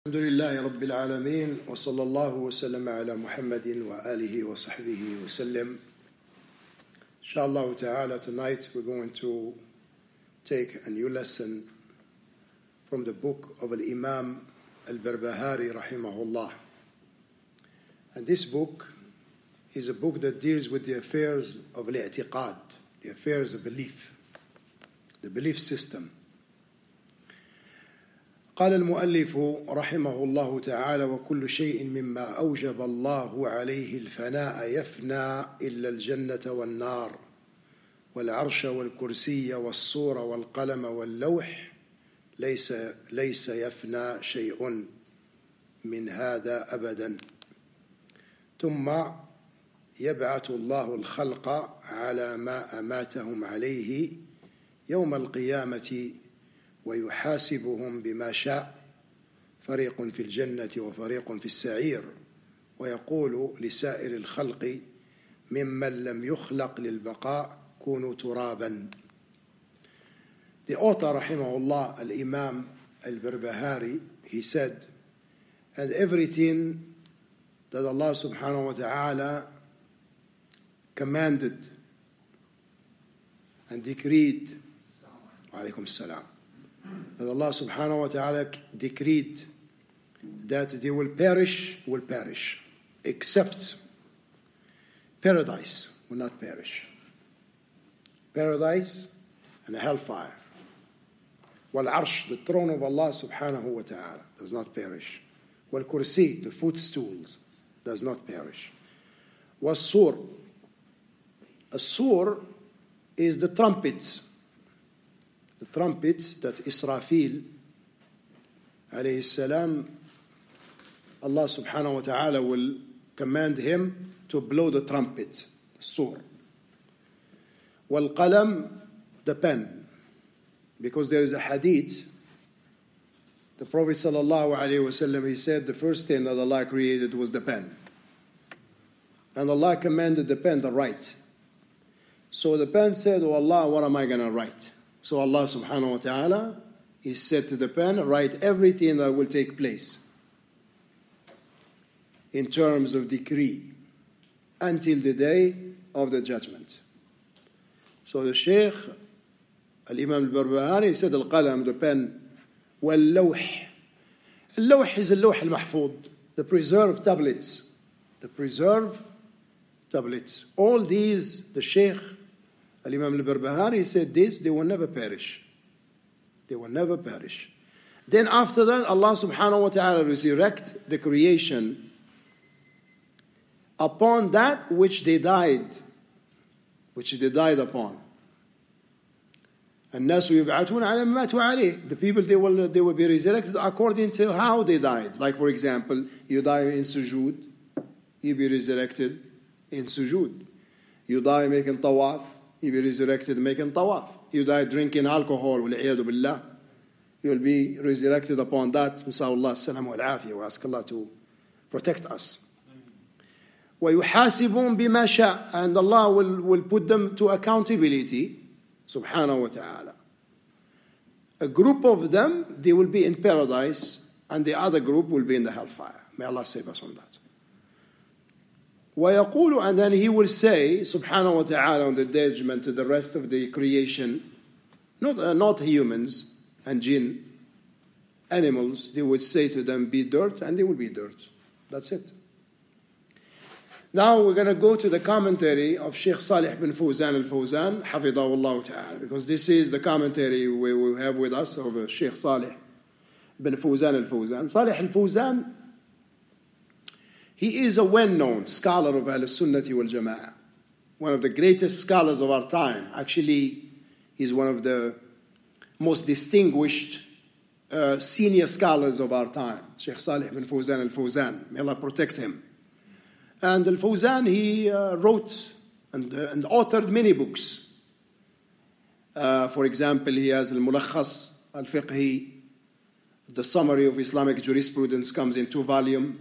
الحمد لله رب العالمين وصلى الله وسلم على محمد وآله وصحبه وسلم. Inshallah ta'ala, tonight we're going to take a new lesson from the book of Imam al-Barbahari rahimahullah. And this book is a book that deals with the affairs of al-i'tiqad, the affairs of belief, the belief system. قال المؤلف رحمه الله تعالى: وكل شيء مما أوجب الله عليه الفناء يفنى إلا الجنة والنار والعرش والكرسي والصور والقلم واللوح ليس يفنى شيء من هذا أبدا. ثم يبعث الله الخلق على ما أماتهم عليه يوم القيامة ويحاسبهم بما شاء، فريق في الجنة وفريق في السعير، ويقول لسائر الخلق ممن لم يخلق للبقاء كونوا ترابا. The author rahimahullah, al-Imam al-Barbahari, he said, and everything that Allah subhanahu wa ta'ala commanded and decreed, alaykum salam, that Allah subhanahu wa ta'ala decreed that they will perish, except paradise will not perish. Paradise and hellfire. Wal arsh, the throne of Allah subhanahu wa ta'ala, does not perish. Wal kursi, the footstools, does not perish. Was sur. A sur is the trumpet. The trumpet that Israfil alayhi salam, Allah subhanahu wa ta'ala will command him to blow the trumpet, the sur. Wal qalam, the pen. Because there is a hadith, the Prophet sallallahu alayhi wa sallam, he said the first thing that Allah created was the pen. And Allah commanded the pen to write. So the pen said, oh Allah, what am I going to write? So Allah subhanahu wa ta'ala, he said to the pen, write everything that will take place in terms of decree until the day of the judgment. So the Shaykh, al-Imam al-Barbahari, said al-qalam, the pen, wal-lawh. Al-lawh is al-lawh al-mahfud, the preserved tablets. The preserved tablets. All these, the Shaykh, al-Imam al-Barbahari, said this, they will never perish. They will never perish. Then after that, Allah subhanahu wa ta'ala resurrect the creation upon that which they died upon. الناس يبعثون على ما ماتوا عليه. The people, they will be resurrected according to how they died. Like for example, you die in sujood, you be resurrected in sujood. You die making tawaf, you will be resurrected making tawaf. You die drinking alcohol, وَالْعِيَاذُ بِاللَّهِ, you will be resurrected upon that. Nasallallahu as-salam wal-afiyah, we ask Allah to protect us. وَيُحَاسِبُهُمْ بِمَا شَاءَ, and Allah will put them to accountability, subhanahu wa ta'ala. A group of them, they will be in paradise, and the other group will be in the hellfire. May Allah save us from that. وَيَقُولُ, and then he will say, subhanahu wa ta'ala, on the judgment to the rest of the creation, not humans and jinn, animals, they would say to them, be dirt, and they will be dirt. That's it. Now we're going to go to the commentary of Sheikh Salih bin Fawzan al-Fawzan, hafidahullah ta'ala, because this is the commentary we have with us of Sheikh Salih bin Fawzan al-Fawzan. Salih al-Fawzan, he is a well-known scholar of Ahl-Sunnah wal Jama'ah, one of the greatest scholars of our time. Actually, he's one of the most distinguished senior scholars of our time, Sheikh Salih bin Fawzan al-Fawzan. May Allah protect him. And al-Fawzan, he wrote and authored many books. For example, he has al-Mulakhas al-Fiqhi, the summary of Islamic jurisprudence, comes in 2 volumes.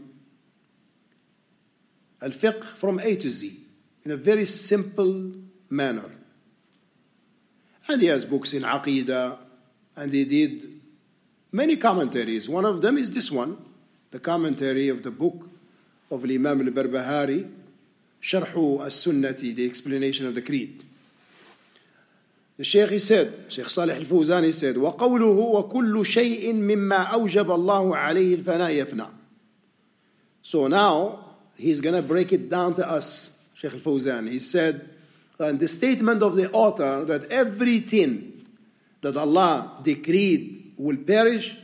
Al-Fiqh from A to Z, in a very simple manner. And he has books in Aqidah, and he did many commentaries. One of them is this one, the commentary of the book of Imam al-Barbahari, Sharh as-Sunnati, the explanation of the creed. The Shaykh, he said, Shaykh Salih al-Fawzan, he said, وَقَوْلُهُ وَكُلُّ شَيْءٍ مِمَّا أَوْجَبَ اللَّهُ عَلَيْهِ الْفَنَاءِ يَفْنَى. So now, he's going to break it down to us, Shaykh al-Fawzan. He said, and the statement of the author that everything that Allah decreed will perish.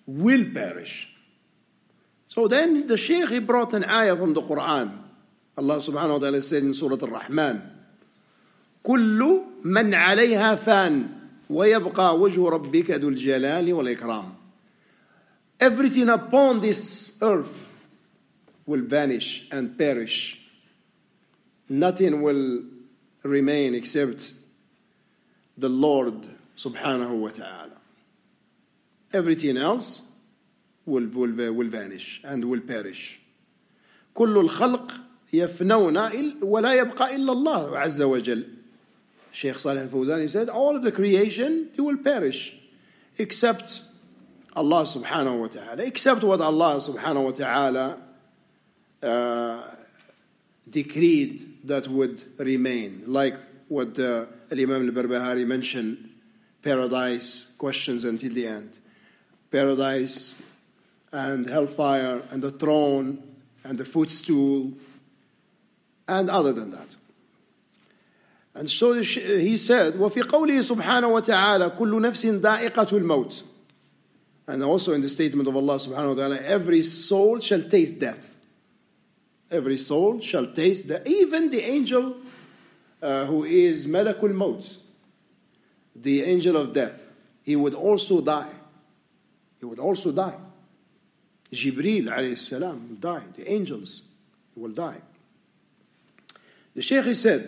So then the Shaykh, he brought an ayah from the Quran. Allah subhanahu wa ta'ala said in Surah Al-Rahman, كل من عليها فان ويبقى وجه ربك ذو الجلال والإكرام. Everything upon this earth will vanish and perish. Nothing will remain except the Lord subhanahu wa ta'ala. Everything else will vanish and will perish. كل الخلق يفنون ولا يبقى إلا الله عز وجل. Shaykh Salih al-Fawzan, he said, all of the creation, it will perish, except Allah subhanahu wa ta'ala, except what Allah subhanahu wa ta'ala decreed that would remain, like what Imam al-Barbahari mentioned, paradise, questions until the end. Paradise and hellfire and the throne and the footstool and other than that. And so he said, وَفِي قَوْلِهِ سُبْحَانَهُ وَتَعَالَى كُلُّ نَفْسٍ ذَائِقَةُ الْمَوْتِ. And also in the statement of Allah subhanahu wa ta'ala, every soul shall taste death. Every soul shall taste death. Even the angel who is Malakul Maut, the angel of death, he would also die. He would also die. Jibreel alayhi salam will die. The angels will die. The Shaykh said,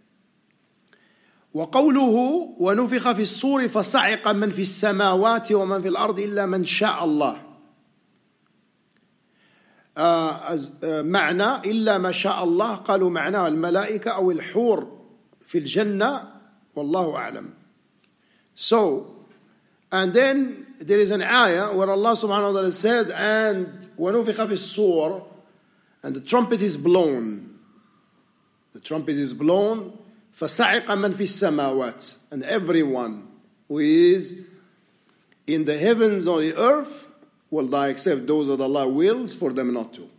وقوله ونفخ في الصور فصعق من في السماوات ومن في الأرض إلا من شاء الله. معنى إلا ما شاء الله قالوا معناه الملائكة أو الحور في الجنة والله أعلم. So, and then there is an ayah where Allah subhanahu wa ta'ala said, and ونفخ في الصور, and the trumpet is blown. The trumpet is blown. فَصَعِقَ مَنْ فِي السَّمَاوَاتِ, and everyone who is in the heavens or the earth will die except those that Allah wills for them not to.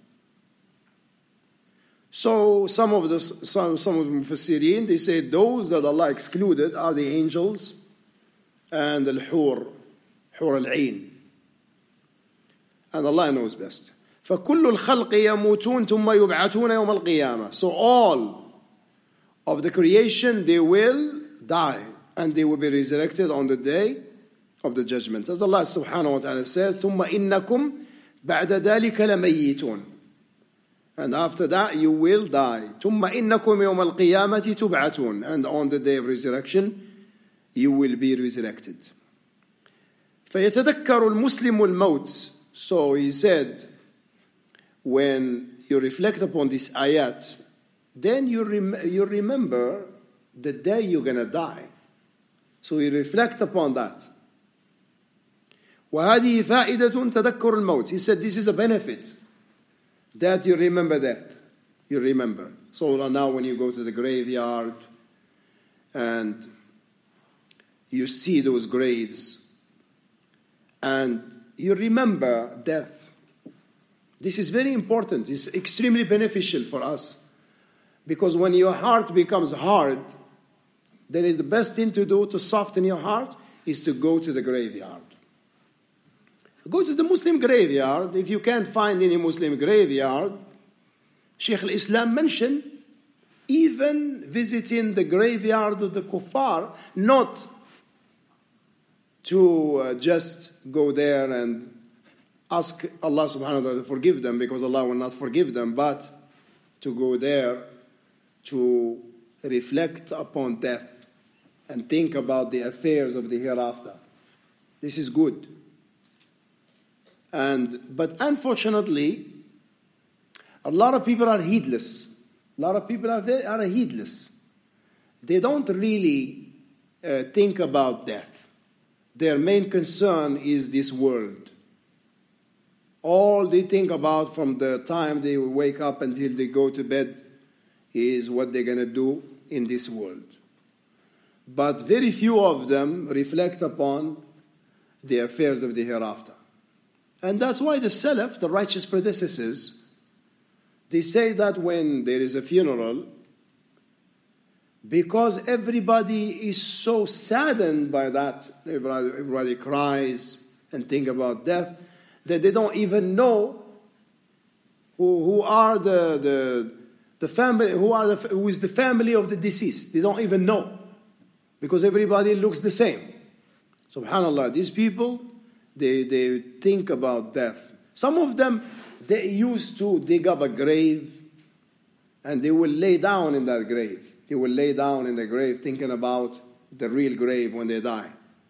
So some of the Mufassirin, they say those that Allah excluded are the angels and al-Hur al-Ain. And Allah knows best. فَكُلُّ الْخَلْقِ يَمُوتُونَ ثُمَّ يُبْعَثُونَ يَوْمَ الْقِيَامَةِ. So all of the creation, they will die and they will be resurrected on the day of the judgment. As Allah subhanahu wa ta'ala says, ثُمَّ إِنَّكُمْ بَعْدَ ذَلِكَ لَمَيِّتُونَ. And after that you will die. ثُمَّ إِنَّكُمْ يَوْمَ الْقِيَامَةِ تُبْعَثُونَ. And on the day of resurrection, you will be resurrected. فَيَتَذَكَّرُ الْمُسْلِمُ الْمَوْتِ. So he said, when you reflect upon this ayat, then you remember the day you're going to die. So you reflect upon that. وَهَذِهِ فَائِدَةٌ تَذَكُّرُ الْمَوْتِ. He said this is a benefit, that you remember that. You remember. So now when you go to the graveyard and you see those graves and you remember death. This is very important. It's extremely beneficial for us. Because when your heart becomes hard, then the best thing to do to soften your heart is to go to the graveyard. Go to the Muslim graveyard. If you can't find any Muslim graveyard, Shaykh al-Islam mentioned even visiting the graveyard of the kuffar, not to just go there and ask Allah subhanahu wa ta'ala to forgive them, because Allah will not forgive them, but to go there to reflect upon death and think about the affairs of the hereafter. This is good. But unfortunately, a lot of people are heedless. A lot of people are heedless. They don't really think about death. Their main concern is this world. All they think about from the time they wake up until they go to bed is what they're going to do in this world. But very few of them reflect upon the affairs of the hereafter. And that's why the Salaf, the righteous predecessors, they say that when there is a funeral, because everybody is so saddened by that, everybody cries and think about death, that they don't even know who are the family, who is the family of the deceased. They don't even know, because everybody looks the same. Subhanallah, these people, they think about death. Some of them, they used to dig up a grave and they will lay down in that grave. They will lay down in the grave thinking about the real grave when they die.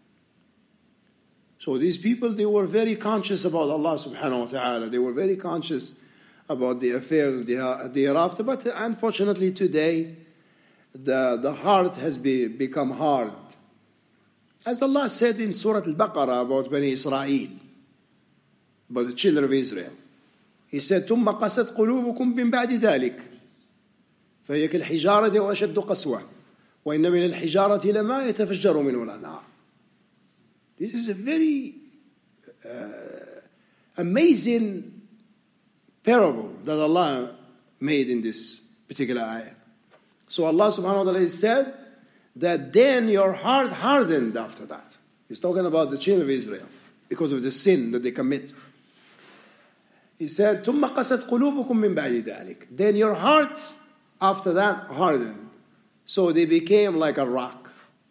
So these people, they were very conscious about Allah subhanahu wa ta'ala. They were very conscious about the affairs of the hereafter. But unfortunately today, the heart has become hard. As Allah said in Surah Al-Baqarah about Bani Israel, about the children of Israel. He said, ثُمَّ قَسَتْ قُلُوبُكُمْ مِنْ بَعْدِ ذَلِكَ فهي كالحجارة وأشد قسوة وإن من الحجارة لما يتفجر منه الأنهار. This is a very amazing parable that Allah made in this particular ayah. So Allah subhanahu wa ta'ala said that then your heart hardened after that. He's talking about the children of Israel because of the sin that they commit. He said, ثُمَّ قَسَتْ قُلُوبُكُمْ مِنْ بَعْدِ ذَلِكَ. Then your heart after that hardened. So they became like a rock.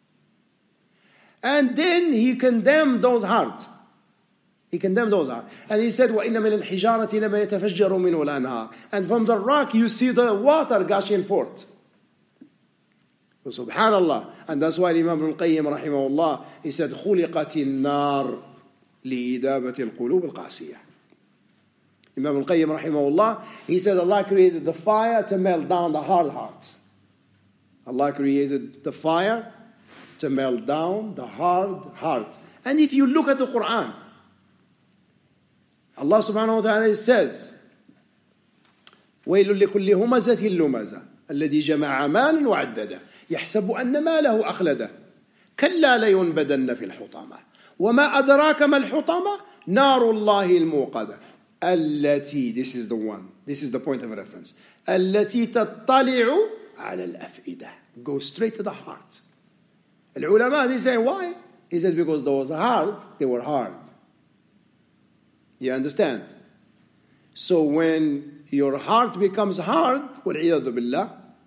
And then he condemned those hearts. He condemned those hearts. And he said, وَإِنَّ مِنَ الْحِجَارَةِ لَمَا يَتَفَجَّرُ مِنْهُ الْأَنْهَارُ. And from the rock you see the water gushing forth. So, subhanallah. And that's why Imam al-Qayyim rahimahullah, he said, خُلِقَتِ النَّارِ لِإِدَابَةِ الْقُلُوبِ الْقَاسِيَةِ. Imam al-Qayyim rahimahullah, he said Allah created the fire to melt down the hard hearts. Allah created the fire to melt down the hard heart. And if you look at the Quran, Allah subhanahu wa ta'ala says, وَيْلٌ لِكُلِّ هُمَزَةٍ لُمَزَةٍ الَّذِي جَمَعَ مَالًا وَعَدَّدَهُ يَحْسَبُ أَنَّ مَالَهُ أَخْلَدَهُ كَلَّا لَيُنْبَذَنَّ فِي الْحُطَمَةِ وَمَا أَدْرَاكَ مَا الْحُطَمَةِ نَارُ اللَّهِ الْمُوقَدَةِ التي, this is the one, this is the point of reference, التي تطلع على الأفئدة. Go straight to the heart. العلماء, they say, why? He said, because those hard, they were hard. You understand? So when your heart becomes hard, وَالْعِيَاذُ بِاللَّهِ,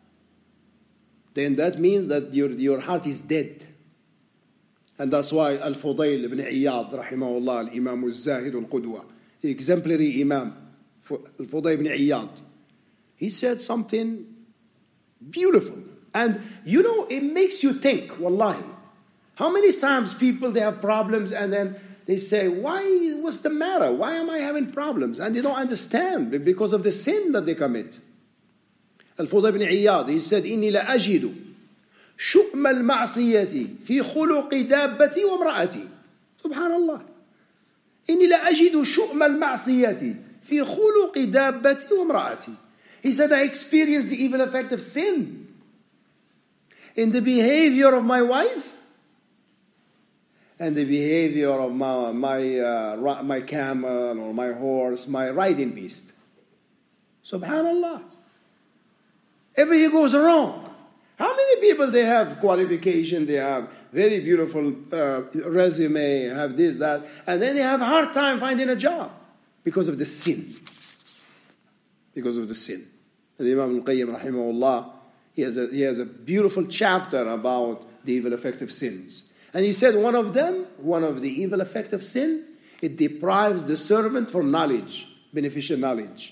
then that means that your heart is dead. And that's why Al-Fudayl ibn Iyad, rahimahullah, al-Imam al-Zahid al-Qudwa, exemplary Imam, Al-Fudayl ibn Iyad, he said something beautiful. And you know, it makes you think, wallahi. How many times people, they have problems and then they say, what's the matter? Why am I having problems? And they don't understand, because of the sin that they commit. Al-Fudayl ibn Iyad, he said, إِنِّي لَأَجِدُ شُؤْمَ الْمَعْصِيَّةِ فِي خُلُقِ دَابَّتِي وَامْرَأَتِي. Subhanallah. إِنِّي لَأَجِدُ شُؤْمَ الْمَعْصِيَّةِ فِي خُلُقِ دَابَّتِي وَامْرَأَتِي. He said, I experienced the evil effect of sin in the behavior of my wife and the behavior of my camel or my horse, my riding beast. Subhanallah. Everything goes wrong. How many people, they have qualification, they have very beautiful resume, have this, that, and then they have a hard time finding a job because of the sin. Because of the sin. And Imam al-Qayyim rahimahullah, he has a beautiful chapter about the evil effect of sins. And he said one of the evil effect of sin, it deprives the servant from knowledge, beneficial knowledge.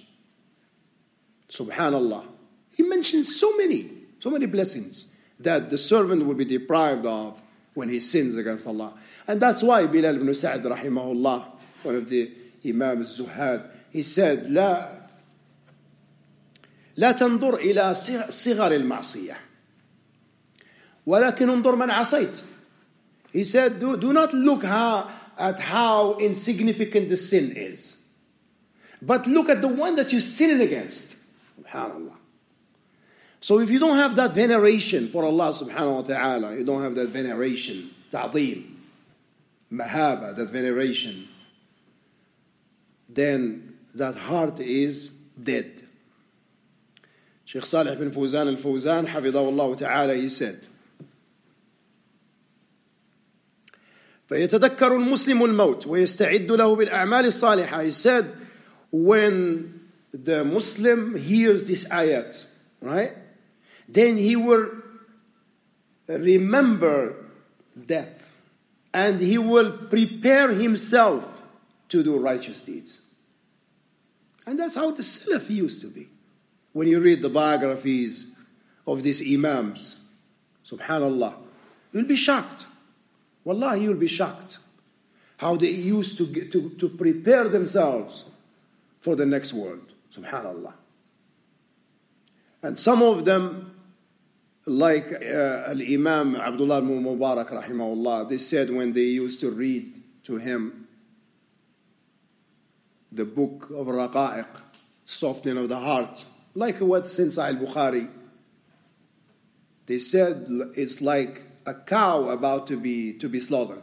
Subhanallah. He mentioned so many blessings that the servant will be deprived of when he sins against Allah. And that's why Bilal ibn Sa'd rahimahullah, one of the Imam al-Zuhad, he said, لا تنظر إلى صغر المعصية ولكن انظر من عصيت. He said, do not look at how insignificant the sin is. But look at the one that you're sinning against. SubhanAllah. So if you don't have that veneration for Allah subhanahu wa ta'ala, you don't have that veneration, ta'zeem, mahaba, that veneration, then that heart is dead. Shaykh Salih bin Fawzan al-Fawzan, hafidhahullah ta'ala, he said, فَيَتَذَكَّرُ الْمُسْلِمُ الْمَوْتِ وَيَسْتَعِدُّ لَهُ بِالْأَعْمَالِ الصَّالِحَةِ. He said, when the Muslim hears this ayat, right, then he will remember death and he will prepare himself to do righteous deeds. And that's how the Salaf used to be. When you read the biographies of these Imams, subhanallah, you'll be shocked. Wallahi, you'll be shocked how they used to prepare themselves for the next world. Subhanallah. And some of them, like Al-Imam Abdullah al-Mubarak rahimahullah, they said when they used to read to him the book of Raqa'iq, softening of the heart, like what's in Sahih al-Bukhari, they said it's like a cow about to be slaughtered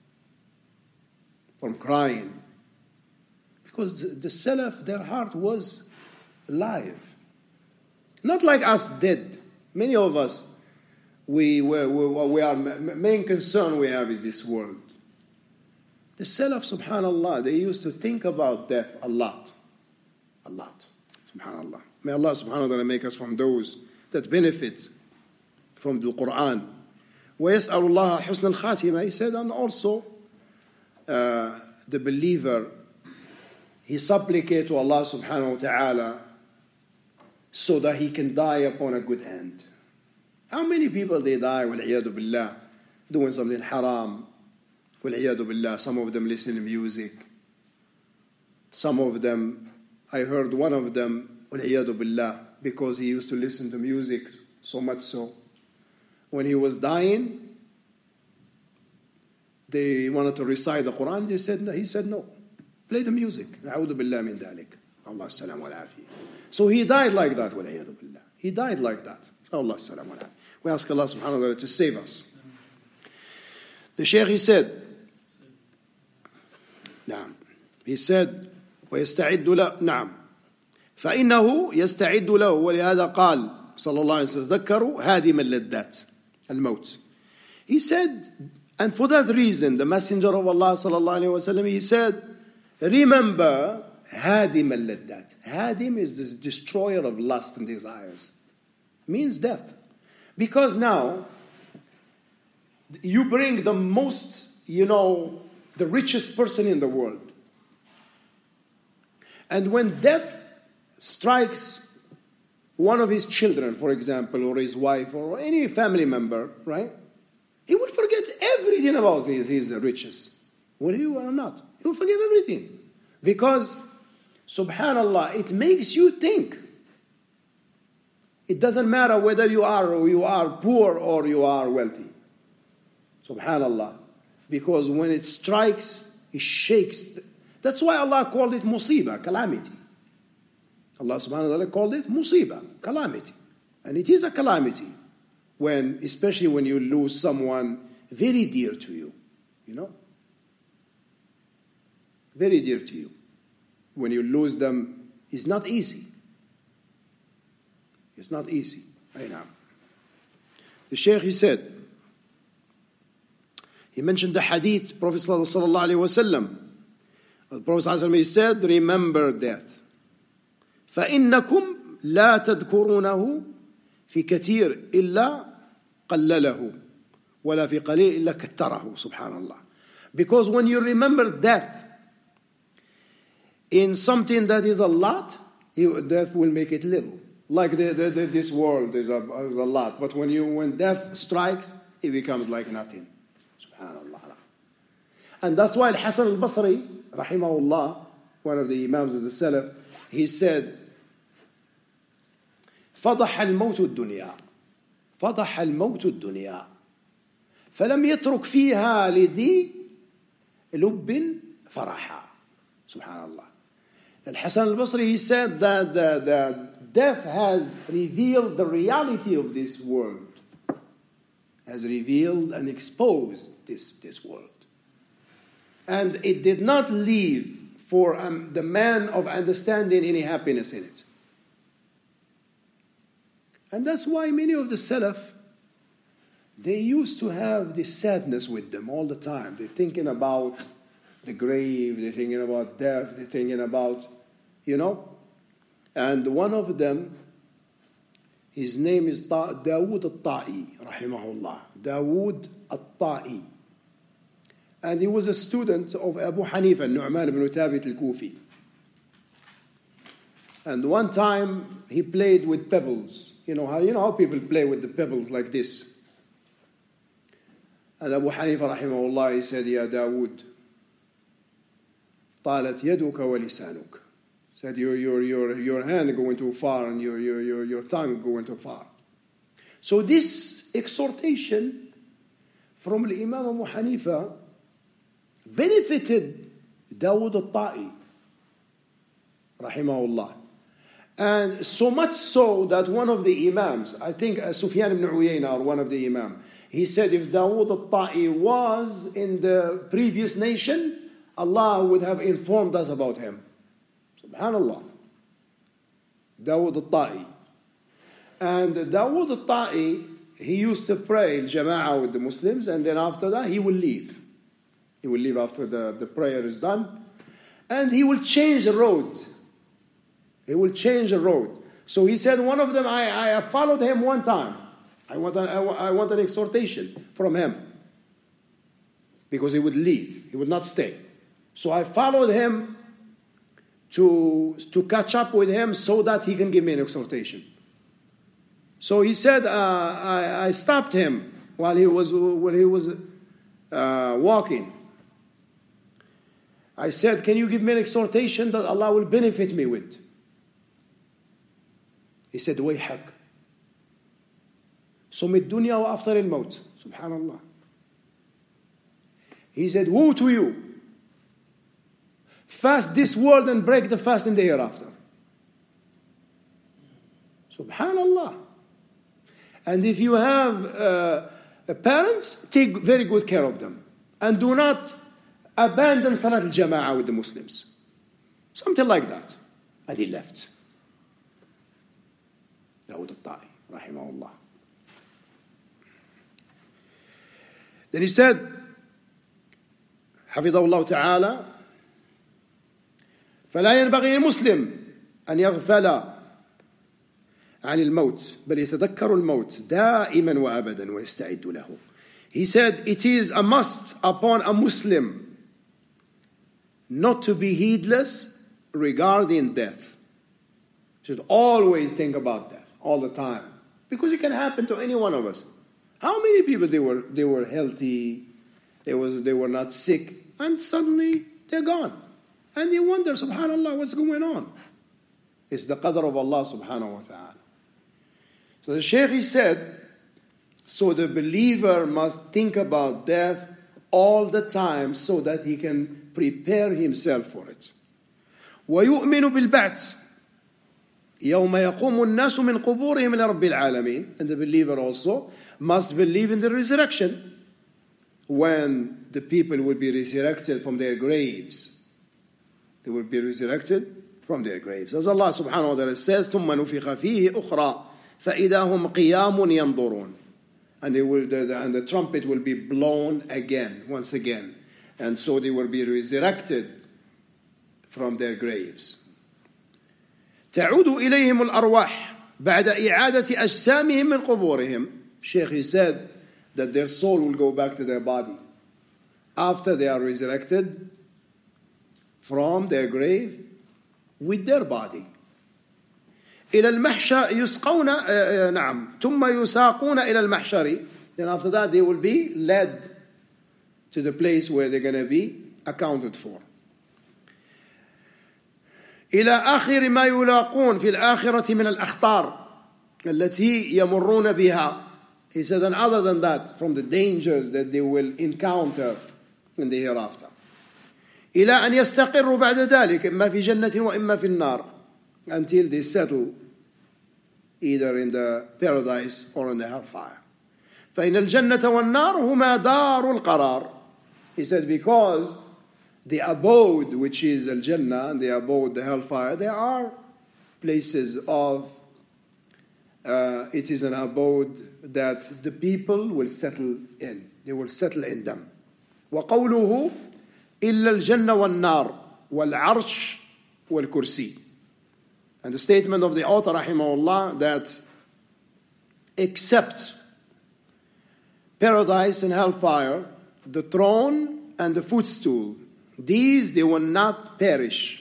from crying. Because the Salaf, their heart was alive. Not like us dead. Many of us, we are main concern we have is this world. The Salaf, subhanallah, they used to think about death a lot. A lot. Subhanallah. May Allah subhanahu wa ta'ala make us from those that benefit from the Quran. وَيَسْأَلُ اللَّهَ حُسْنَ الْخَاتِمَةِ. He said, and also the believer, he supplicates to Allah subhanahu wa ta'ala so that he can die upon a good end. How many people they die, wal-'iyadu billah, doing something haram, wal-'iyadu billah, some of them listen to music, some of them, I heard one of them, wal-'iyadu billah, because he used to listen to music so much so, when he was dying, they wanted to recite the Quran, he said no, play the music, a'udhu billah min dhalik, Allah salam wa al-afiyah. So he died like that, wal-'iyadu billah. He died like that. Allah salam wa al-afiyah. We ask Allah subhanahu wa ta'ala to save us. The Shaykh, he said, نعم, he said, ويستعد له, نعم, فإنه يستعد له, ولهذا قال صلى الله عليه وسلم تذكروا هادم اللذات الموت. He said, and for that reason, the Messenger of Allah صلى الله عليه وسلم, he said, remember هادم اللذات. Hadim is the destroyer of lust and desires. Means death. Because now, you bring the most, the richest person in the world. And when death strikes one of his children, for example, or his wife, or any family member, right? He will forget everything about his riches. Will he or not? He will forget everything. Because, subhanallah, it makes you think. It doesn't matter whether you are poor or you are wealthy. Subhanallah. Because when it strikes, it shakes. That's why Allah called it musibah, calamity. Allah subhanahu wa ta'ala called it musibah, calamity. And it is a calamity, especially when you lose someone very dear to you. Very dear to you. When you lose them, it's not easy. It's not easy. The Shaykh, he said, he mentioned the hadith, Prophet sallallahu alaihi wasallam. The Prophet sallallahu alaihi wasallam, he said, remember death. فَإِنَّكُمْ لَا تَذْكُرُونَهُ فِي كَثِيرٍ إِلَّا قَلَّلَهُ وَلَا فِي قَلِيلٍ إِلَّا كَتَّرَهُ. Subhanallah. Because when you remember death in something that is a lot, death will make it little. Like this world is a lot. But when death strikes, it becomes like nothing. Subhanallah. And that's why Al-Hasan al-Basri, rahimahullah, one of the Imams of the Salaf, he said, فضح الموت الدنيا فضح الموت الدنيا فلم يترك فيها لذي لب فرحا. Subhanallah. Al-Hasan al-Basri, he said that the death has revealed the reality of this world, has revealed and exposed this world. And it did not leave for the man of understanding any happiness in it. And that's why many of the Salaf, they used to have this sadness with them all the time. They're thinking about the grave, they're thinking about death, they're thinking about, And one of them, his name is Dawood al-Ta'i, rahimahullah. Dawood al-Ta'i. And he was a student of Abu Hanifa, Nu'man ibn Thabit al-Kufi. And one time he played with pebbles. You know how people play with the pebbles like this. And Abu Hanifa rahimahullah, he said, Ya Dawood, طالت يدك ولسانك. Said your hand going too far and your tongue going too far. So this exhortation from the Imam Abu Hanifa benefited Dawood al-Ta'i, rahimahullah. And so much so that one of the Imams, I think Sufyan ibn Uyayna or one of the Imam, he said if Dawood al-Ta'i was in the previous nation, Allah would have informed us about him. Subhanallah. Dawood al-Ta'i. And Dawood al-Ta'i, he used to pray al-Jama'ah with the Muslims, and then after that he will leave. He will leave after the prayer is done. And he will change the road. He will change the road. So he said, one of them, I followed him one time. I want an exhortation from him. Because he would leave. He would not stay. So I followed him to catch up with him so that he can give me an exhortation. So he said, I stopped him while he was walking. I said, can you give me an exhortation that Allah will benefit me with? He said, ويحك صم الدنيا وأفطر الموت. Subhanallah. He said, woe to you. Fast this world and break the fast in the hereafter. Subhanallah. And if you have parents, take very good care of them. And do not abandon Salat al-Jama'ah with the Muslims. Something like that. And he left. Dawood al-Ta'i, rahimahullah. Then he said, حفظه الله تعالى, فلا ينبغي للمسلم أن يغفل عن الموت بل يتذكر الموت دائما وأبدا ويستعد له. He said, it is a must upon a Muslim not to be heedless regarding death. Should always think about death all the time, because it can happen to any one of us. How many people they were healthy, they were not sick, and suddenly they're gone, and you wonder, subhanallah, what's going on? It's the qadr of Allah subhanahu wa ta'ala. So the Shaykh, he said, so the believer must think about death all the time so that he can prepare himself for it. وَيُؤْمِنُ بِالْبَعْثِ يَوْمَ يَقُومُ النَّاسُ مِنْ قُبُورِهِمْ لِرَبِّ الْعَالَمِينَ. And the believer also must believe in the resurrection, when the people will be resurrected from their graves. They will be resurrected from their graves. As Allah subhanahu wa ta'ala says, ثُمَّ نُفِخَ فِيهِ أُخْرَى فَإِذَا هُمْ قِيَامٌ يَنْظُرُونَ. And the trumpet will be blown again, once again. And so they will be resurrected from their graves. تعود إليهم الأرواح بعد إعادة أجسامهم من قبورهم. Sheikh, he said that their soul will go back to their body after they are resurrected from their grave with their body. إلى المحشر يسقون نعم ثم يساقون إلى المحشر. Then after that they will be led to the place where they're going to be accounted for. إلى آخر ما يلاقون في الآخرة من الأخطار التي يمرون بها. He said, and other than that, from the dangers that they will encounter in the hereafter. إلى أن يستقروا بعد ذلك إما في جنة وإما في النار, until they settle either in the paradise or in the hellfire. فإن الجنة والنار هما دار القرار. He said because the abode, which is al-Jannah, and the abode, the hellfire, they are places of, it is an abode that the people will settle in. They will settle in them. وقوله إلا الجنة والنار والعرش والكرسي. And the statement of the author, rahimahullah, that except paradise and hellfire, the throne and the footstool, these they will not perish.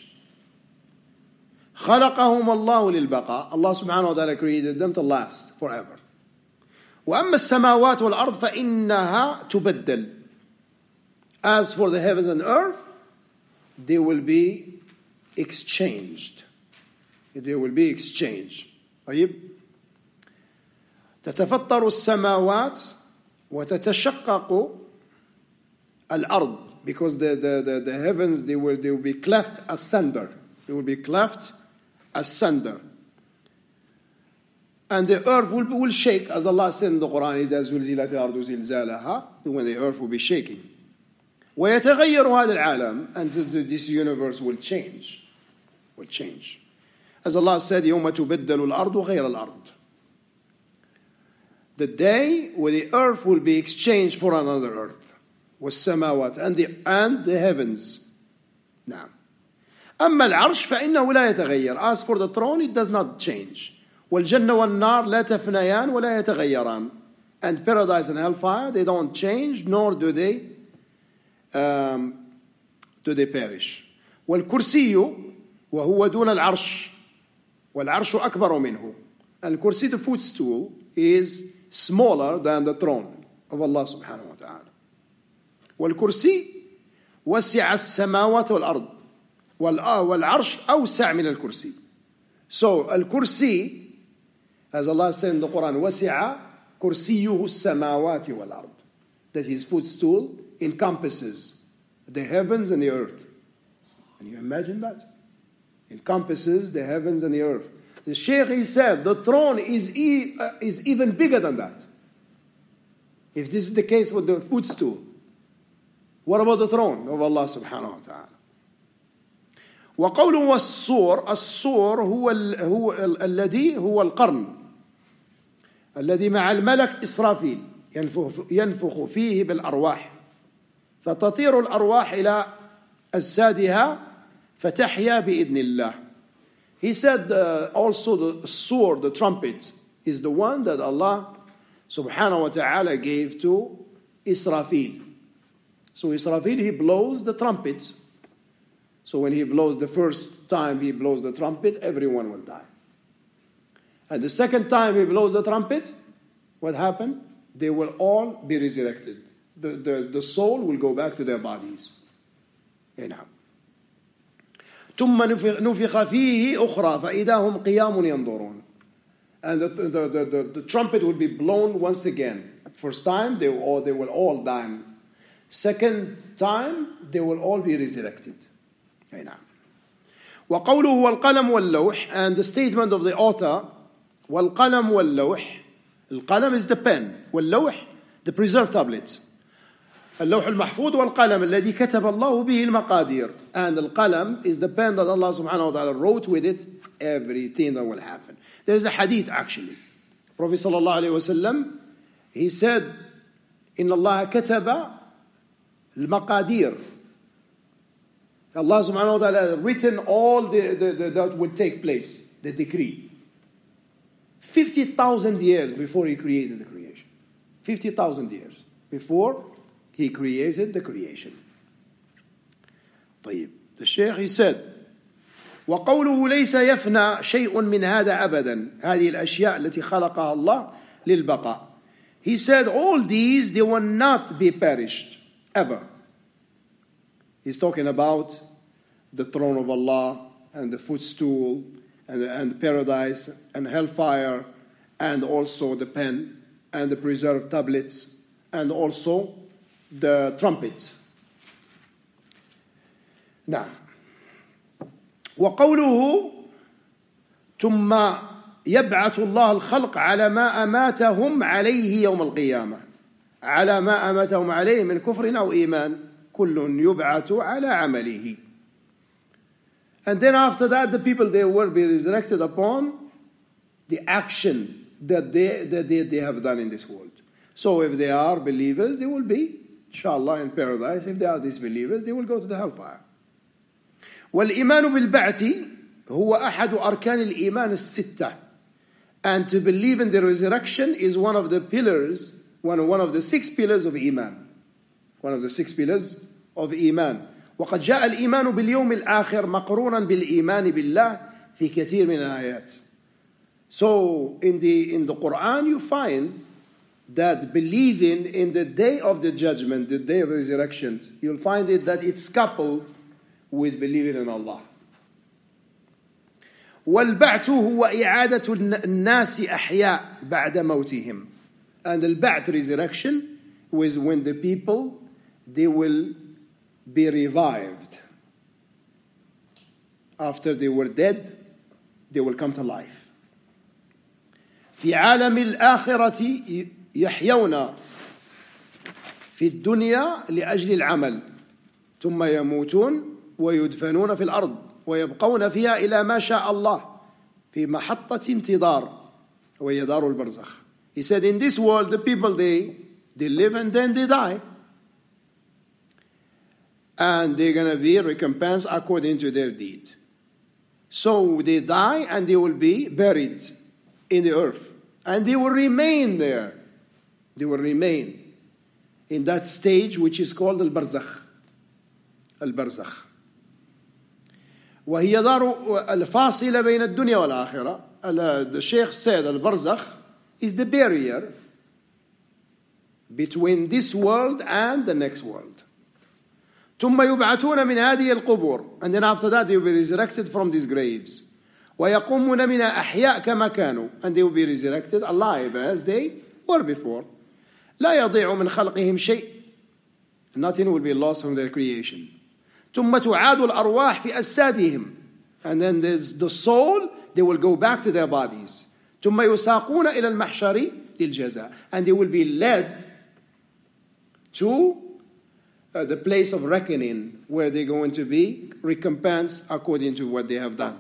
خلقهم الله للبقاء. Allah subhanahu wa ta'ala created them to last forever. وأما السماوات والأرض فإنها تبدل. As for the heavens and earth, they will be exchanged. They will be exchanged. طيب. تتفطر السماوات وتتشقق الأرض, because the heavens they will be cleft asunder. They will be cleft asunder. And the earth will shake, as Allah said in the Quran, إذا زلزلت الأرض زلزالها, when the earth will be shaking. ويتغير هذا العالم, and this universe will change. Will change. As Allah said, يوم تبدل الأرض غير الأرض. The day where the earth will be exchanged for another earth. والسماوات, and the heavens. نعم. أما العرش فإنه لا يتغير. As for the throne, it does not change. والجنة والنار لا تفنيان ولا يتغيران. And paradise and hellfire, they don't change, nor do they perish. والكرسي وهو دون العرش والعرش أكبر منه. And الكرسي, the footstool, is smaller than the throne of Allah subhanahu wa ta'ala. والكرسي وسع السماوات والأرض والعرش أوسع من الكرسي. So الكرسي, as Allah said in the Quran, وسع كرسيه السماوات والأرض, that his footstool encompasses the heavens and the earth. Can you imagine that? Encompasses the heavens and the earth. The Shaykh, he said, the throne is even bigger than that. If this is the case with the footstool, what about the throne of Allah subhanahu wa ta'ala? وقوله والصور, الصور هو الذي هو القرن الذي مع الملك إسرافيل ينفخ فيه بالأرواح فتطير الأرواح إلى أجسادها فتحيا بإذن الله. He said also the sword, the trumpet, is the one that Allah subhanahu wa ta'ala gave to Israfil. So Israfil, he blows the trumpet. So when he blows the first time he blows the trumpet, everyone will die. And the second time he blows the trumpet, what happened? They will all be resurrected. The soul will go back to their bodies. نعم. ثم نفخ فيه أخرى فإذا هم قيام ينظرون. And the trumpet will be blown once again. First time they will all die. Second time they will all be resurrected. نعم. وقوله والقلم واللوح, and the statement of the author, والقلم واللوح, القلم is the pen, واللوح the preserved tablets. اللوح المحفوظ والقلم الذي كتب الله به المقادير. And القلم is the pen that Allah subhanahu wa ta'ala wrote with it everything that will happen. There is a hadith actually. Prophet sallallahu alayhi wa sallam, he said, إن الله كتب المقادير. Allah subhanahu wa ta'ala written all that will take place, the decree. 50,000 years before he created the creation. 50,000 years before he created the creation. طيب. The Shaykh, he said, وقوله ليس يفنى شيء من هذا أبدا. هذه الأشياء التي خلقها الله للبقاء. He said all these, they will not be perished ever. He's talking about the throne of Allah and the footstool and paradise and hellfire and also the pen and the preserved tablets and also the trumpet. نعم. وقوله ثم يبعث الله الخلق على ما أماتهم عليه يوم القيامة. على ما أماتهم عليه من كفر أو إيمان. كل يبعث على عمله. And then after that, the people, they will be resurrected upon the action that they have done in this world. So if they are believers, they will be, inshallah, in paradise. If they are disbelievers, they will go to the hellfire. والإيمان بالبعث هو أحد أركان الإيمان الستة. And to believe in the resurrection is one of the pillars, one of the 6 pillars of Iman. One of the 6 pillars of Iman. وقد جاء الإيمان باليوم الآخر مقرونا بالإيمان بالله في كثير من الآيات. So in the Quran you find that believing in the day of the judgment, the day of the resurrection, you'll find it that it's coupled with believing in Allah. والبعث هو إعادة الناس أحياء بعد موتهم. And the ba'th, resurrection, was when the people, they will be revived. After they were dead, they will come to life. في عالم الآخرة يحيون في الدنيا لأجل العمل ثم يموتون ويدفنون في الأرض ويبقون فيها إلى ما شاء الله في محطة انتظار وهي دار البرزخ. He said, in this world, the people, they live and then they die. And they're going to be recompensed according to their deed. So they die and they will be buried in the earth. And they will remain there. They will remain in that stage which is called al-barzakh. Al-barzakh. وهي دار الفاصلة بين الدنيا والآخرة. The Sheikh said al-barzakh is the barrier between this world and the next world. ثم يبعثون من هذه القبور. And then after that they will be resurrected from these graves. ويقومون من أحياء كما كانوا. And they will be resurrected alive as they were before. لا يضيع من خلقهم شيء. Nothing will be lost from their creation. ثم تعاد الأرواح في أجسادهم. And then the soul, they will go back to their bodies. ثم يساقون إلى المحشر للجزاء. And they will be led to the place of reckoning where they're going to be recompensed according to what they have done.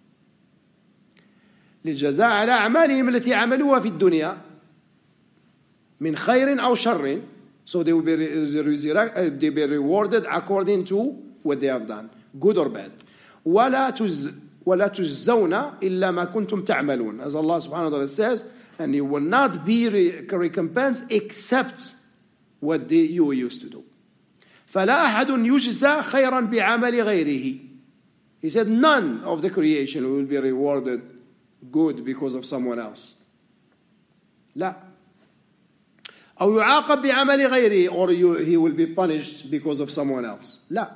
للجزاء على أعمالهم التي عملوها في الدنيا من خير أو شر. So they will be rewarded according to what they have done, good or bad. ولا تجزون إلا ما كنتم تعملون. As Allah subhanahu wa ta'ala says, and you will not be recompensed except what you used to do. فلا أحد يجزى خيرا بعمل غيره. He said none of the creation will be rewarded good because of someone else. لا. أو يعاقب بعمل غيره, or he will be punished because of someone else. لا.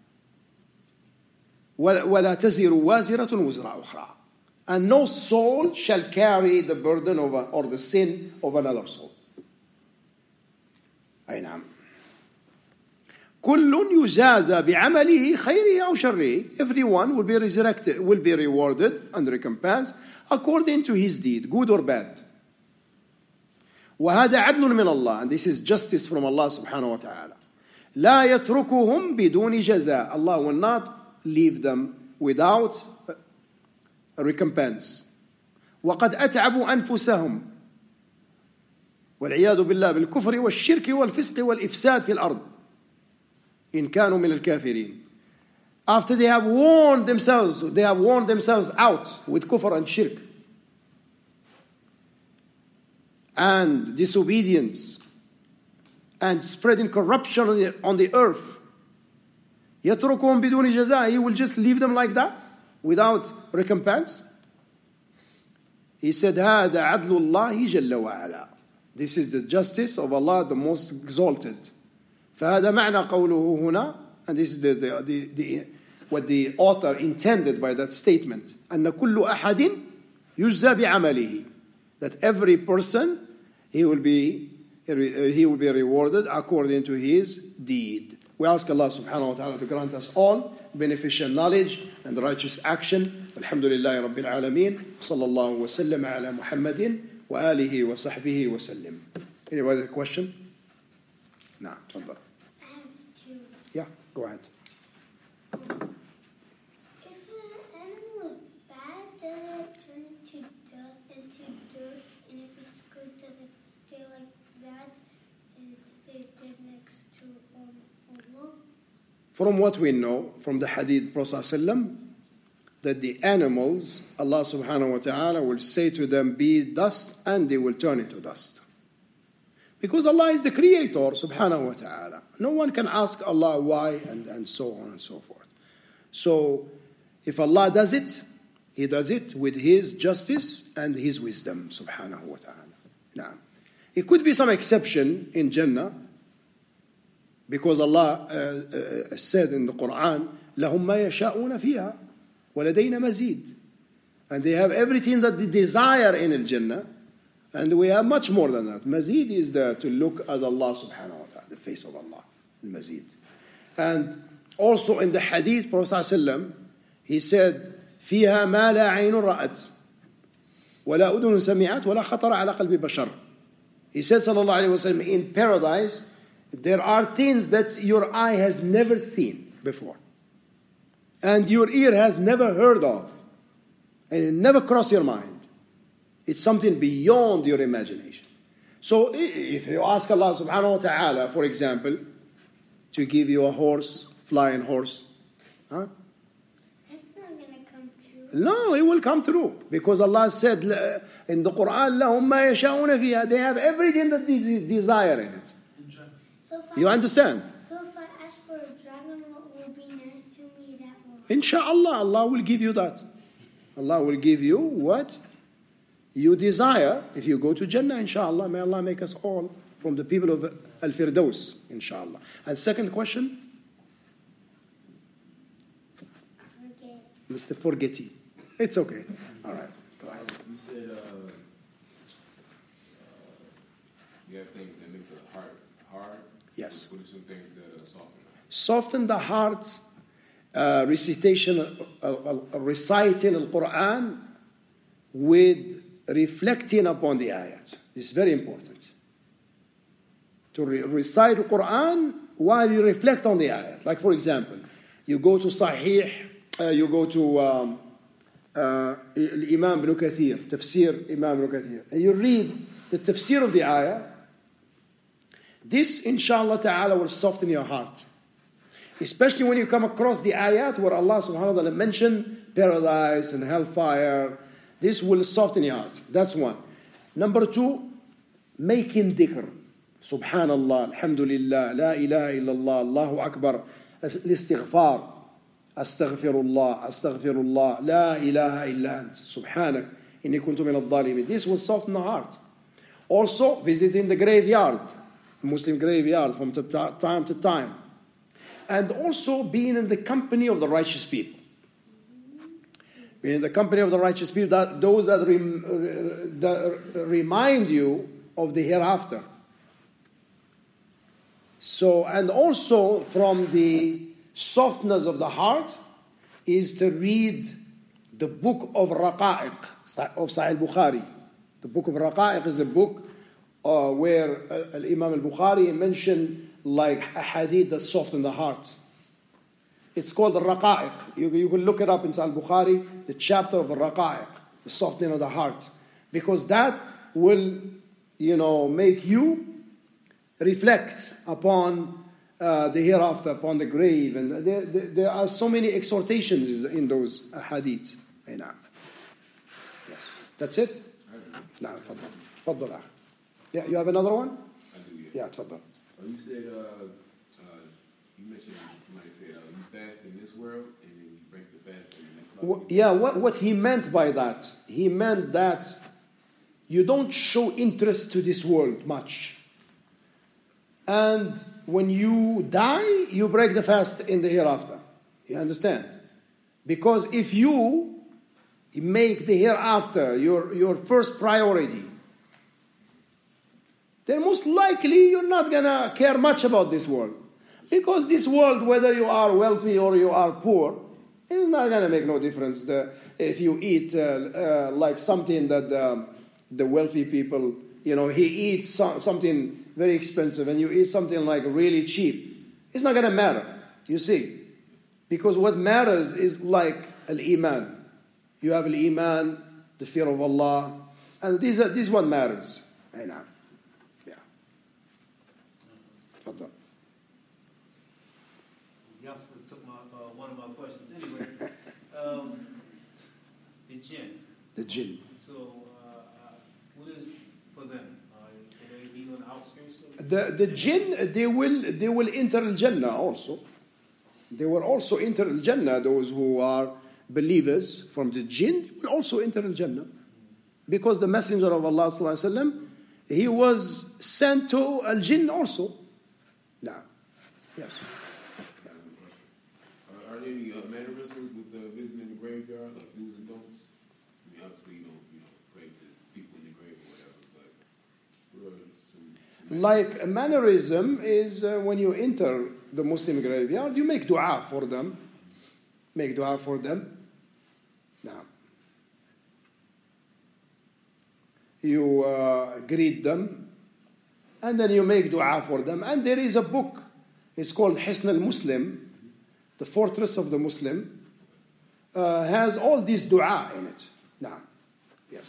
ولا تزر وازرة وزر أخرى. And no soul shall carry the burden of or the sin of another soul. أي نعم. كل يجازى بعمله خيره أو شره. Everyone will be resurrected, will be rewarded and recompensed according to his deed, good or bad. وهذا عدل من الله, and this is justice from Allah subhanahu wa ta'ala. لا يتركهم بدون جزاء. Allah will not leave them without a recompense. وقد أتعبوا أنفسهم والعياذ بالله بالكفر والشرك والفسق والإفساد في الأرض إن كانوا من الكافرين. After they have worn themselves out with kufr and shirk and disobedience and spreading corruption on the earth. يتركهم بدون جزاء. He will just leave them like that without recompense. He said هذا عدل الله جل وعلا. This is the justice of Allah, the most exalted. فهذا معنى قوله هنا, and this is what the author intended by that statement. أن كل أحد يجزى بعمله. That every person, he will be rewarded according to his deed. We ask Allah subhanahu wa ta'ala to grant us all beneficial knowledge and righteous action. Alhamdulillah Rabbil Alameen. Sallallahu wa sallam ala Muhammadin wa alihi wa sahbihi wa sallim. Anybody have a question? No, tafadhal. I have two. Yeah, go ahead. If an animal is bad, does it turn into dirt? And if it's good, does it stay like that and it stays dead next to Allah? From what we know from the hadith Prophet ﷺ, that the animals, Allah subhanahu wa ta'ala will say to them, be dust, and they will turn into dust. Because Allah is the creator subhanahu wa ta'ala. No one can ask Allah why and so on and so forth. So if Allah does it, He does it with His justice and His wisdom subhanahu wa ta'ala. Now, it could be some exception in Jannah, because Allah said in the Quran, لَهُمْ مَا يَشَاءُونَ فِيهَا وَلَدَيْنَا مَزِيدٌ. And they have everything that they desire in Al-Jannah, and we have much more than that. Mazid is to look at Allah subhanahu wa ta'ala, the face of Allah, Mazid. And also in the hadith, Prophet ﷺ, he said, فِيهَا مَا لَا عَيْنٌ رَأَتْ وَلَا أُذُنٌ سَمِعَتْ وَلَا خَطَرَ عَلَى قَلْبِ بَشَرٍ. He said, sallallahu alayhi wa sallam, in paradise, there are things that your eye has never seen before, and your ear has never heard of, and it never crossed your mind. It's something beyond your imagination. So if you ask Allah subhanahu wa ta'ala, for example, to give you a horse, flying horse, That's not going to come true. no, it will come true. Because Allah said in the Quran, لَهُمْ مَا يَشَاءُونَ فِيهَا. They have everything that they desire in it. You understand? So if I ask for a dragon, what will be nice to me that will? Inshallah, Allah will give you that. Allah will give you what you desire if you go to Jannah, inshallah. May Allah make us all from the people of Al-Firdaus, inshallah. And second question? Okay. Mr. Forgetty. It's okay. All right. Go ahead. You said you have things that make the heart hard. Yes. What are some things that soften it? Soften the heart, reciting Al-Quran with reflecting upon the ayat. It's very important. To recite the Quran while you reflect on the ayat. Like for example, you go to Sahih, you go to Imam Ibn Kathir, Tafsir Imam Ibn Kathir, and you read the tafsir of the ayah. This, inshallah ta'ala, will soften your heart. Especially when you come across the ayat where Allah subhanahu wa ta'ala mentioned paradise and hellfire. This will soften your heart. That's one. Number two, making dhikr. Subhanallah, alhamdulillah, la ilaha illallah, Allahu akbar, al-istighfar, astaghfirullah, astaghfirullah, la ilaha illa ant, subhanak, inni kuntu min al-dhalimin. This will soften the heart. Also, visiting the graveyard, Muslim graveyard from time to time. And also being in the company of the righteous people. Being in the company of the righteous people, those that remind you of the hereafter. So, and also from the softness of the heart is to read the book of Raqa'iq of Sahih Bukhari. The book of Raqa'iq is the book where Imam al-Bukhari mentioned like a hadith that soften the heart. It's called the Raqa'iq. You can look it up in Sahih Bukhari, the chapter of the Raqa'iq, the softening of the heart. Because that will, make you reflect upon the hereafter, upon the grave. And there are so many exhortations in those hadiths. Yes. That's it? No, تفضل. Yeah, you have another one? I do, yeah. Yeah, تفضل. You said, you mentioned, somebody said, you fast in this world and then you break the fast in the next life. Yeah, what he meant by that, he meant that you don't show interest to this world much. And when you die, you break the fast in the hereafter. You understand? Because if you make the hereafter your first priority, then most likely you're not going to care much about this world. Because this world, whether you are wealthy or you are poor, it's not going to make no difference. If you eat like something that the wealthy people, he eats something very expensive and you eat something like really cheap, it's not going to matter, you see. Because what matters is like al-iman. You have al-iman, the fear of Allah, and this one matters. I know. Yeah. تفضل. Youngster took one of my questions. Anyway, the jinn. The jinn. So, what is for them? Will they be on the outskirts? The jinn, they will enter al-Jannah also. They will also enter al-Jannah. Those who are believers from the jinn will also enter al-Jannah, because the Messenger of Allah sallallahu alaihi wasallam, he was sent to al-jinn also. Now, yes. Are there any mannerisms with visiting the graveyard, like do's and don'ts? I mean, obviously you don't pray to people in the grave or whatever, but what are some Like a mannerism is when you enter the Muslim graveyard, you make dua for them. Make dua for them. Now, you greet them, and then you make dua for them. And there is a book. It's called Hisn al-Muslim, the fortress of the Muslim, has all this dua in it. Now, yes.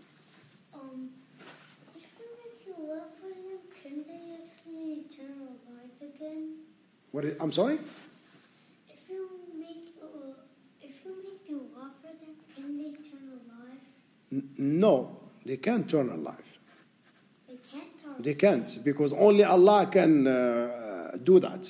If you make your love for them, can they actually turn alive again? I'm sorry? If you make your love for them, can they turn alive? No, they can't turn alive. They can't turn. They can't, because only Allah can do that.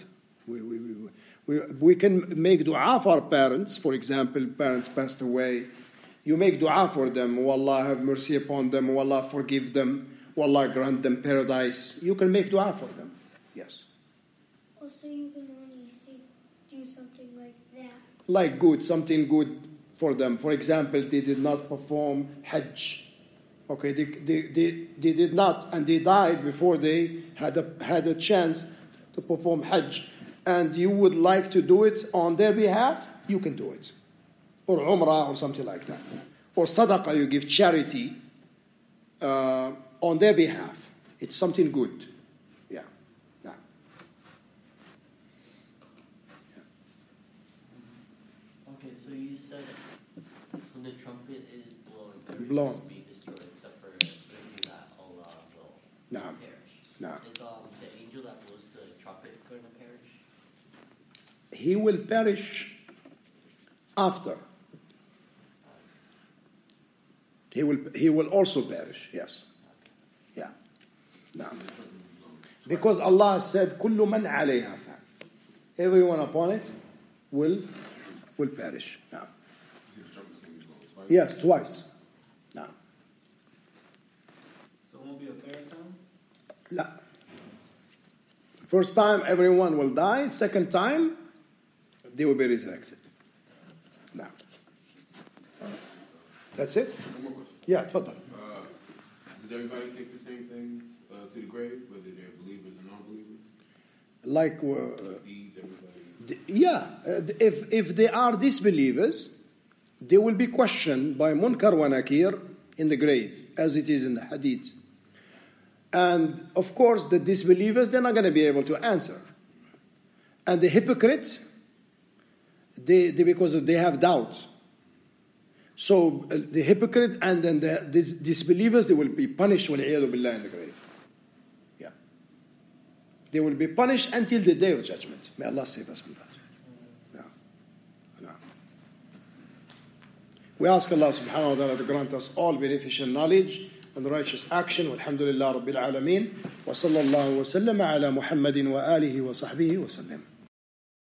We can make dua for our parents. For example, parents passed away. You make dua for them. Oh Allah, have mercy upon them. Oh Allah, forgive them. Oh Allah, grant them paradise. You can make dua for them. Yes. Also, you can only do something like that. Like something good for them. For example, they did not perform Hajj. Okay, they did not, and they died before they had a chance to perform Hajj. And you would like to do it on their behalf, you can do it. Or Umrah or something like that. Or Sadaqah, you give charity on their behalf. It's something good. Yeah. Yeah. Okay, so you said when the trumpet is blown, everything Blown. will be destroyed except for everything that Allah will No. perish. No. Is the angel that blows the trumpet going to perish? He will perish after. He will also perish, yes. Yeah. No. Because Allah said, كُلُّ مَنْ عَلَيْهَا فَانٍ. Everyone upon it will perish. No. Yes, twice. No. So it won't be a third time? No. First time, everyone will die. Second time, they will be resurrected. No. That's it? One more question. Yeah, تفضل. Does everybody take the same things to the grave, whether they're believers or non-believers? Like, These, everybody. if they are disbelievers, they will be questioned by Munkar wa Nakir in the grave, as it is in the Hadith. And of course, the disbelievers, they're not going to be able to answer. And the hypocrites, because they have doubts. So the hypocrite and then the disbelievers, they will be punished وَالْعِيَاذُ بِاللَّهِ in the grave. Yeah. They will be punished until the day of judgment. May Allah save us from that. Yeah. No. We ask Allah subhanahu wa ta'ala to grant us all beneficial knowledge and righteous action. Walhamdulillah Rabbil Alameen. Wa sallallahu wa sallam ala Muhammadin wa alihi wa sahbihi wa sallam.